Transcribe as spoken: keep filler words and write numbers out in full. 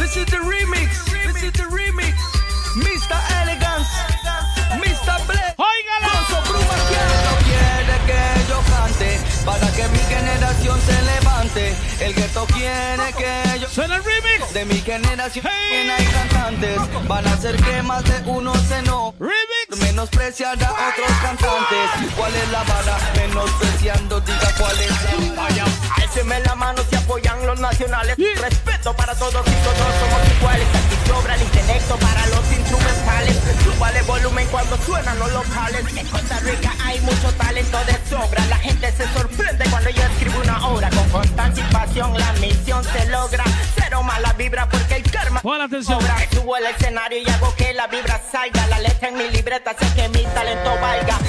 This is the remix. This is the remix. mister Elegance, mister Blake. ¡Óigala! Con su bruma que no quiere que yo cante, para que mi generación se levante. El gueto quiere que yo... ¡Suena el remix! De mi generación Hey. hay cantantes, van a hacer que más de uno se no... ¡Remix! Menospreciar a otros cantantes. ¿Cuál es la vara? Menospreciando, diga cuál es la vara. Alceme la mano si apoyan los nacionales. Yeah. Respeto para todos y todos somos iguales. Aquí sobra el intelecto para los instrumentales. Súbale volumen cuando suenan los locales. En Costa Rica hay mucho talento de sobra. La gente se sorprende cuando yo escribo una obra. Con constancia y pasión la misión se logra. Cero mala vibra porque el karma Pon atención. sobra. Subo al escenario y hago que la vibra salga. La letra en mi libreta hace que mi talento valga.